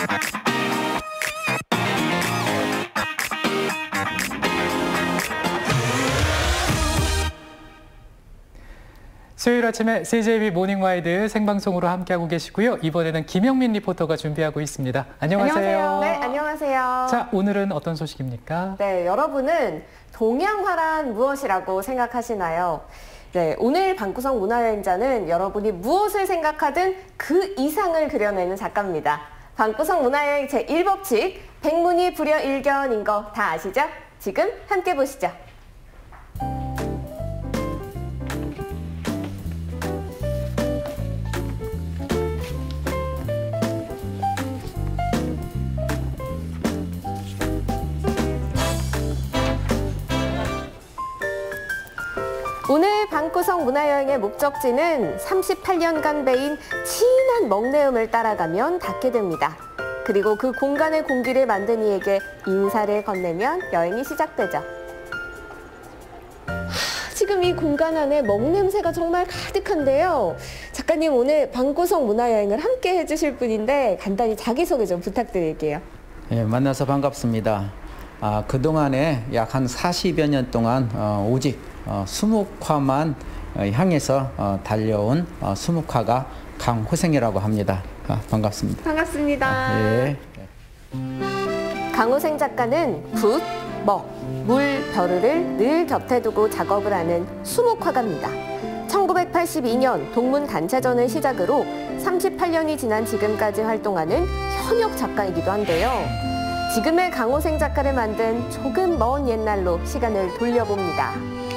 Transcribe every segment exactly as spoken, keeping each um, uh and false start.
수요일 아침에 씨제이비 모닝와이드 생방송으로 함께하고 계시고요. 이번에는 김영민 리포터가 준비하고 있습니다. 안녕하세요. 안녕하세요. 네, 안녕하세요. 자, 오늘은 어떤 소식입니까? 네, 여러분은 동양화란 무엇이라고 생각하시나요? 네, 오늘 방구석 문화여행자는 여러분이 무엇을 생각하든 그 이상을 그려내는 작가입니다. 방구석 문화여행 제일 법칙, 백문이 불여일견인 거 다 아시죠? 지금 함께 보시죠. 오늘 방구석 문화여행의 목적지는 삼십팔 년간 배인 진한 먹내음을 따라가면 닿게 됩니다. 그리고 그 공간의 공기를 만든 이에게 인사를 건네면 여행이 시작되죠. 하, 지금 이 공간 안에 먹냄새가 정말 가득한데요. 작가님, 오늘 방구석 문화여행을 함께 해주실 분인데 간단히 자기소개 좀 부탁드릴게요. 네, 만나서 반갑습니다. 아, 그동안에 약 한 사십여 년 동안 어, 오직 어, 수묵화만 어, 향해서 어, 달려온 어, 수묵화가 강호생이라고 합니다. 아, 반갑습니다. 반갑습니다. 아, 예. 강호생 작가는 붓, 먹, 물, 벼르를 늘 곁에 두고 작업을 하는 수묵화가입니다. 천구백팔십이 년 동문단체전을 시작으로 삼십팔 년이 지난 지금까지 활동하는 현역 작가이기도 한데요. 지금의 강호생 작가를 만든 조금 먼 옛날로 시간을 돌려봅니다.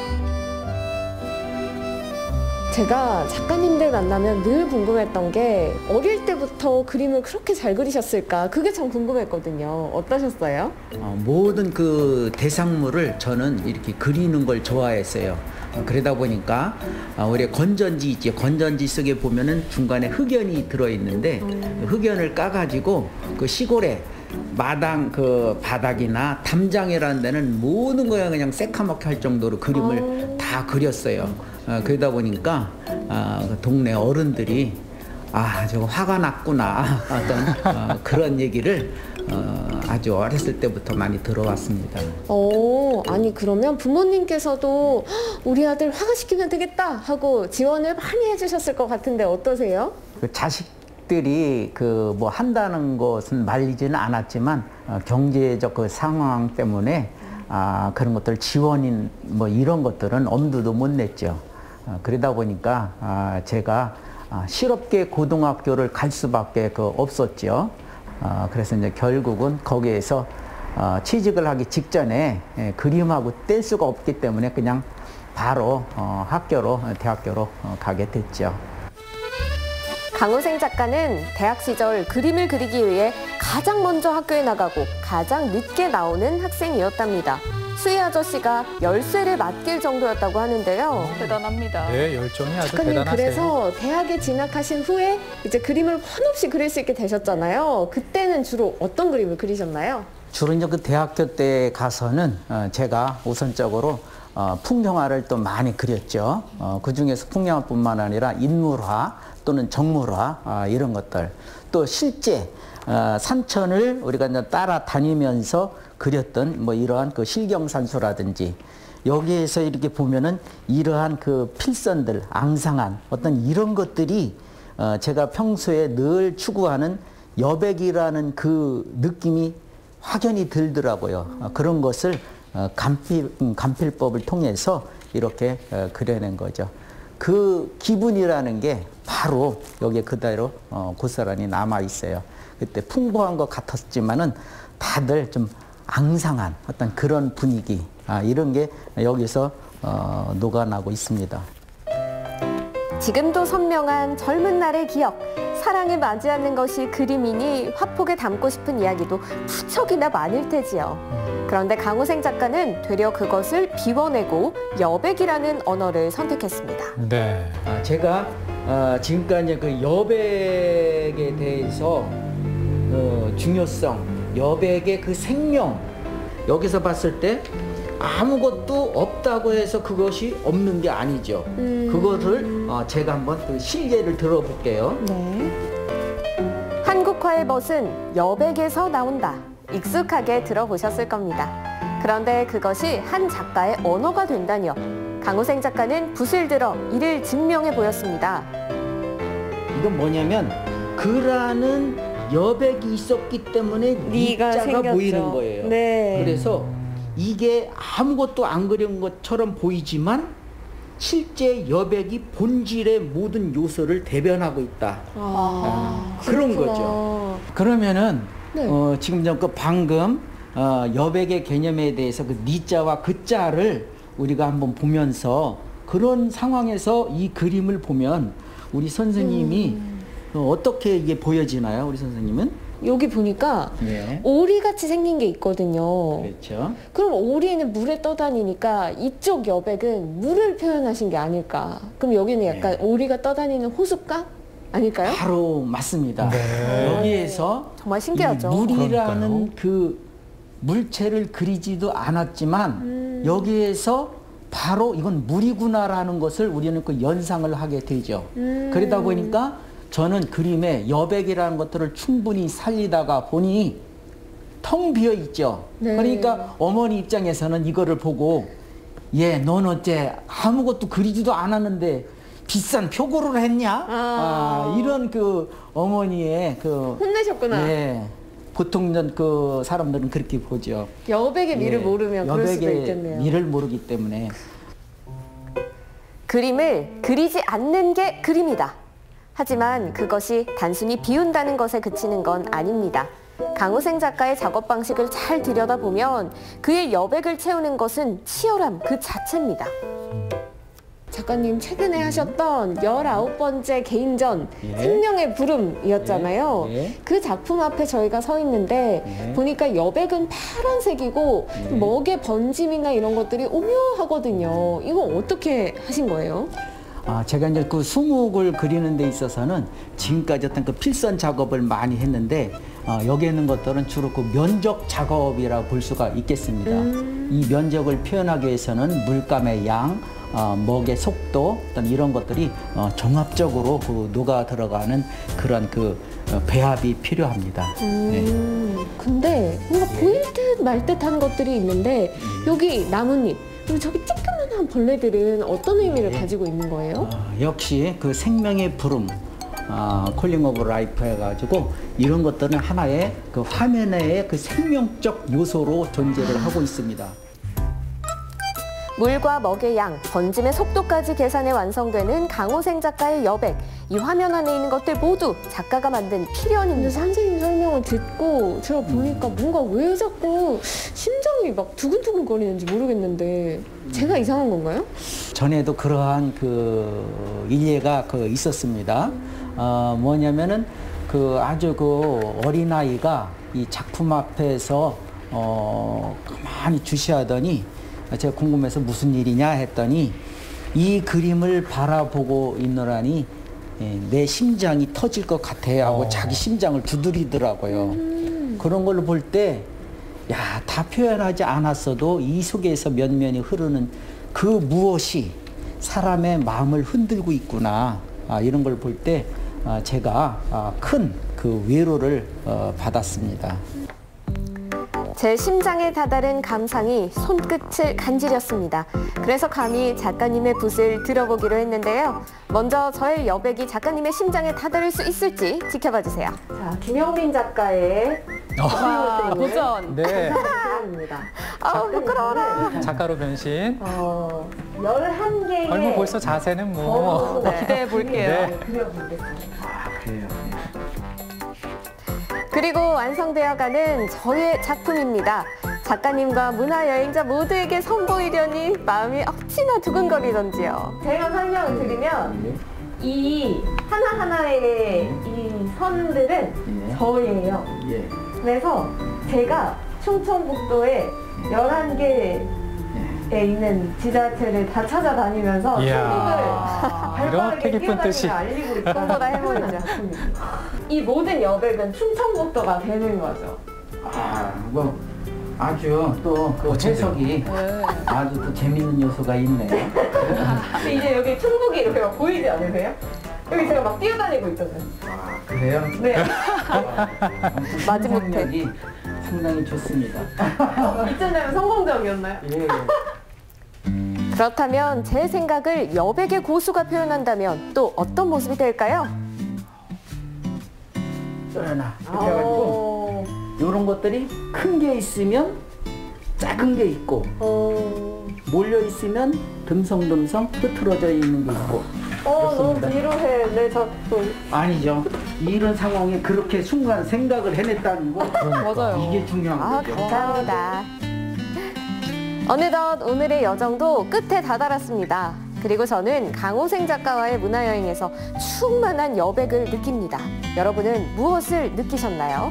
제가 작가님들 만나면 늘 궁금했던 게 어릴 때부터 그림을 그렇게 잘 그리셨을까? 그게 참 궁금했거든요. 어떠셨어요? 어, 모든 그 대상물을 저는 이렇게 그리는 걸 좋아했어요. 어, 그러다 보니까 어, 우리 건전지 있지, 건전지 속에 보면은 중간에 흑연이 들어있는데 음. 흑연을 까가지고 그 시골에 마당 그 바닥이나 담장이라는 데는 모든 거야 그냥 새카맣게 할 정도로 그림을 어. 다 그렸어요. 어, 그러다 보니까 어, 그 동네 어른들이 아 저거 화가 났구나 어떤 어, 그런 얘기를 어, 아주 어렸을 때부터 많이 들어왔습니다. 오, 아니 그러면 부모님께서도 우리 아들 화가 시키면 되겠다 하고 지원을 많이 해주셨을 것 같은데 어떠세요? 그 자식들이 그 뭐 한다는 것은 말리지는 않았지만 어, 경제적 그 상황 때문에 아 그런 것들 지원인 뭐 이런 것들은 엄두도 못 냈죠. 어, 그러다 보니까 아, 제가 아, 실업계 고등학교를 갈 수밖에 그 없었죠. 어, 그래서 이제 결국은 거기에서 어, 취직을 하기 직전에 예, 그림하고 뗄 수가 없기 때문에 그냥 바로 어, 학교로 대학교로 어, 가게 됐죠. 강호생 작가는 대학 시절 그림을 그리기 위해 가장 먼저 학교에 나가고 가장 늦게 나오는 학생이었답니다. 수희 아저씨가 열쇠를 맡길 정도였다고 하는데요. 대단합니다. 네, 열정이 아주 작가님, 대단하세요. 그래서 대학에 진학하신 후에 이제 그림을 한없이 그릴 수 있게 되셨잖아요. 그때는 주로 어떤 그림을 그리셨나요? 주로 이제 그 대학교 때 가서는 어, 제가 우선적으로 어, 풍경화를 또 많이 그렸죠. 어, 그 중에서 풍경화뿐만 아니라 인물화 또는 정물화 어, 이런 것들, 또 실제 어, 산천을 우리가 이제 따라다니면서 그렸던 뭐 이러한 그 실경산수라든지 여기에서 이렇게 보면은 이러한 그 필선들, 앙상한 어떤 이런 것들이 어, 제가 평소에 늘 추구하는 여백이라는 그 느낌이 확연히 들더라고요. 어, 그런 것을 어, 간필, 음, 간필법을 통해서 이렇게 어, 그려낸 거죠. 그 기분이라는 게 바로 여기에 그대로 어, 고스란히 남아 있어요. 그때 풍부한 것 같았지만은 다들 좀 앙상한 어떤 그런 분위기, 아, 이런 게 여기서 어, 녹아나고 있습니다. 지금도 선명한 젊은 날의 기억, 사랑을 맞이하는 것이 그림이니 화폭에 담고 싶은 이야기도 무척이나 많을 테지요. 그런데 강호생 작가는 되려 그것을 비워내고 여백이라는 언어를 선택했습니다. 네. 아, 제가 어, 지금까지 그 여백에 대해서 그 중요성, 여백의 그 생명, 여기서 봤을 때 아무것도 없다고 해서 그것이 없는 게 아니죠. 음. 그것을 어, 제가 한번 그 실제를 들어볼게요. 네. 한국 한국화의 멋은 여백에서 나온다. 익숙하게 들어보셨을 겁니다. 그런데 그것이 한 작가의 언어가 된다니요. 강호생 작가는 붓을 들어 이를 증명해 보였습니다. 이건 뭐냐면 그라는 여백이 있었기 때문에 니가 니자가 생겼죠. 보이는 거예요. 네. 그래서 이게 아무것도 안 그린 것처럼 보이지만 실제 여백이 본질의 모든 요소를 대변하고 있다. 아, 그런 그렇구나. 거죠. 그러면은 네. 어, 지금 저 그 방금 어, 여백의 개념에 대해서 그 니자와 그자를 우리가 한번 보면서 그런 상황에서 이 그림을 보면 우리 선생님이 음. 어, 어떻게 이게 보여지나요, 우리 선생님은? 여기 보니까 네. 오리같이 생긴 게 있거든요. 그렇죠. 그럼 오리는 물에 떠다니니까 이쪽 여백은 물을 표현하신 게 아닐까. 그럼 여기는 약간 네. 오리가 떠다니는 호숫가? 아닐까요? 바로 맞습니다. 네. 여기에서 정말 신기하죠. 이 물이라는 그러니까요. 그 물체를 그리지도 않았지만 음. 여기에서 바로 이건 물이구나라는 것을 우리는 그 연상을 하게 되죠. 음. 그러다 보니까 저는 그림에 여백이라는 것들을 충분히 살리다가 보니 텅 비어 있죠. 네. 그러니까 어머니 입장에서는 이거를 보고 얘, 넌 어째 아무것도 그리지도 않았는데 비싼 표고를 했냐? 아. 아, 이런 그 어머니의 그 혼내셨구나. 예. 보통 그 사람들은 그렇게 보죠. 여백의 미를 예, 모르면 그럴 수도 여백의 있겠네요. 미를 모르기 때문에. 그림을 그리지 않는 게 그림이다. 하지만 그것이 단순히 비운다는 것에 그치는 건 아닙니다. 강호생 작가의 작업 방식을 잘 들여다보면 그의 여백을 채우는 것은 치열함 그 자체입니다. 작가님 최근에 하셨던 열아홉 번째 개인전 예. 생명의 부름이었잖아요. 예. 예. 그 작품 앞에 저희가 서 있는데 예. 보니까 여백은 파란색이고 예. 먹의 번짐이나 이런 것들이 오묘하거든요. 이거 어떻게 하신 거예요? 아, 제가 이제 그 수목을 그리는 데 있어서는 지금까지 어떤 그 필선 작업을 많이 했는데 어, 여기 있는 것들은 주로 그 면적 작업이라고 볼 수가 있겠습니다. 음. 이 면적을 표현하기 위해서는 물감의 양, 어, 먹의 속도 어떤 이런 것들이 어, 종합적으로 그 녹아 들어가는 그런 그 어, 배합이 필요합니다. 네. 음, 근데 뭔가 보일 듯 말 듯한 것들이 있는데 여기 나뭇잎 그리고 저기 쬐끄만한 벌레들은 어떤 의미를 네. 가지고 있는 거예요? 어, 역시 그 생명의 부름, 어, 콜링 오브 라이프 해가지고 이런 것들은 하나의 그 화면의 그 생명적 요소로 존재를 하고 있습니다. 물과 먹의 양, 번짐의 속도까지 계산해 완성되는 강호생 작가의 여백. 이 화면 안에 있는 것들 모두 작가가 만든 필연입니다. 선생님 설명을 듣고 제가 보니까 뭔가 왜 자꾸 심장이 막 두근두근 거리는지 모르겠는데 제가 이상한 건가요? 전에도 그러한 그 일례가 그 있었습니다. 어, 뭐냐면은 그 아주 그 어린아이가 이 작품 앞에서 어, 가만히 주시하더니 제가 궁금해서 무슨 일이냐 했더니 이 그림을 바라보고 있노라니 예, 내 심장이 터질 것 같아 하고 어. 자기 심장을 두드리더라고요. 음. 그런 걸로 볼 때 야, 다 표현하지 않았어도 이 속에서 면면이 흐르는 그 무엇이 사람의 마음을 흔들고 있구나. 아, 이런 걸 볼 때 아, 제가 아, 큰 그 위로를 어, 받았습니다. 제 심장에 다다른 감상이 손끝을 간지렸습니다. 그래서 감히 작가님의 붓을 들어보기로 했는데요. 먼저 저의 여백이 작가님의 심장에 다다를 수 있을지 지켜봐 주세요. 자, 김영민 작가의 어, 도전. 네. 입니다. 아, 부끄러워라. 작가로 변신. 어, 열한 개의 아이고 벌써 자세는 뭐. 네. 기대해 볼게요. 네. 그려보겠습니다. 아, 그래요. 그리고 완성되어가는 저의 작품입니다. 작가님과 문화여행자 모두에게 선보이려니 마음이 억지나 두근거리던지요. 제가 설명을 드리면 이 하나하나의 이 선들은 예. 저예요. 예. 그래서 제가 충청북도에 열한 개에 있는 지자체를 다 찾아다니면서 이야, 충북을 이렇게 깊은 뜻이. 알리고 있고 보다 해보이죠. 이 모든 여백은 충청북도가 되는 거죠. 아, 뭐 아주 또 그 어쩐지. 해석이 아주 또 재밌는 요소가 있네. 근데 이제 여기 충북이 이렇게 막 보이지 않으세요? 여기 제가 막 뛰어다니고 있잖아요. 아, 그래요? 네. 마지못해. 상상력이 상당히 좋습니다. 이쯤 되면 성공적이었나요? 예. 그렇다면 제 생각을 여백의 고수가 표현한다면 또 어떤 모습이 될까요? 쫄아나. 이렇게 해가지고 이런 것들이 큰 게 있으면 작은 게 있고 어... 몰려 있으면 듬성듬성 흐트러져 있는 게 있고. 어, 너무 그렇습니다. 비루해. 네, 저 또. 아니죠. 이런 상황에 그렇게 순간 생각을 해냈다는 거. 맞아요. 이게 중요한 아, 거죠. 감사합니다. 어느덧 오늘의 여정도 끝에 다다랐습니다. 그리고 저는 강호생 작가와의 문화여행에서 충만한 여백을 느낍니다. 여러분은 무엇을 느끼셨나요?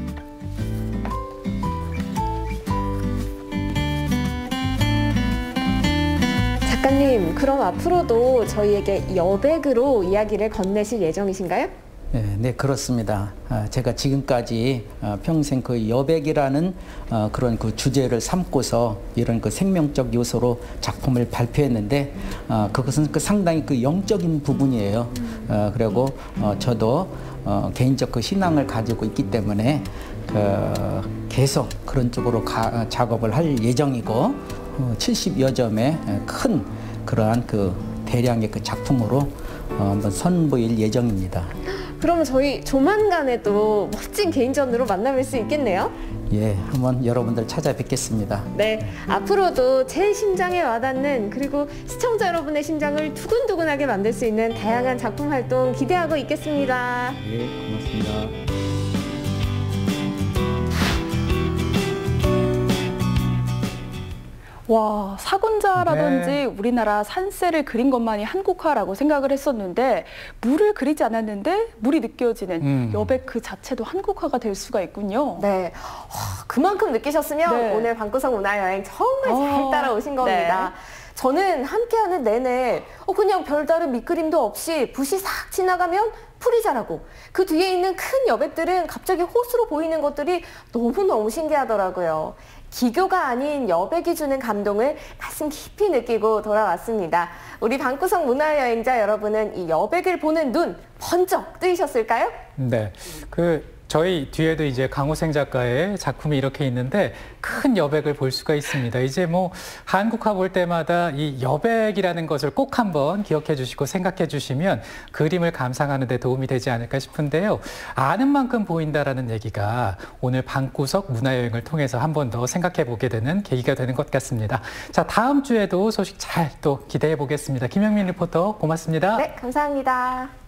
작가님, 그럼 앞으로도 저희에게 여백으로 이야기를 건네실 예정이신가요? 네, 네, 그렇습니다. 아, 제가 지금까지 어, 평생 그 여백이라는 어, 그런 그 주제를 삼고서 이런 그 생명적 요소로 작품을 발표했는데 어, 그것은 그 상당히 그 영적인 부분이에요. 어, 그리고 어, 저도 어, 개인적 그 신앙을 가지고 있기 때문에 그 계속 그런 쪽으로 가, 작업을 할 예정이고 어, 칠십여 점의 큰 그러한 그 대량의 그 작품으로 어, 한번 선보일 예정입니다. 그러면 저희 조만간에 또 멋진 개인전으로 만나뵐 수 있겠네요? 예, 한번 여러분들 찾아뵙겠습니다. 네, 앞으로도 제 심장에 와닿는 그리고 시청자 여러분의 심장을 두근두근하게 만들 수 있는 다양한 작품 활동 기대하고 있겠습니다. 예, 고맙습니다. 와, 사군자라든지 네. 우리나라 산세를 그린 것만이 한국화라고 생각을 했었는데 물을 그리지 않았는데 물이 느껴지는 음. 여백 그 자체도 한국화가 될 수가 있군요. 네, 와, 그만큼 느끼셨으면 네. 오늘 방구석 문화여행 정말 잘 어, 따라오신 겁니다. 네. 저는 함께하는 내내 어, 그냥 별다른 밑그림도 없이 붓이 싹 지나가면 풀이 자라고 그 뒤에 있는 큰 여백들은 갑자기 호수로 보이는 것들이 너무너무 신기하더라고요. 기교가 아닌 여백이 주는 감동을 가슴 깊이 느끼고 돌아왔습니다. 우리 방구석 문화여행자 여러분은 이 여백을 보는 눈 번쩍 뜨이셨을까요? 네, 그 저희 뒤에도 이제 강호생 작가의 작품이 이렇게 있는데 큰 여백을 볼 수가 있습니다. 이제 뭐 한국화 볼 때마다 이 여백이라는 것을 꼭 한번 기억해 주시고 생각해 주시면 그림을 감상하는 데 도움이 되지 않을까 싶은데요. 아는 만큼 보인다라는 얘기가 오늘 방구석 문화여행을 통해서 한 번 더 생각해 보게 되는 계기가 되는 것 같습니다. 자, 다음 주에도 소식 잘 또 기대해 보겠습니다. 김영민 리포터 고맙습니다. 네, 감사합니다.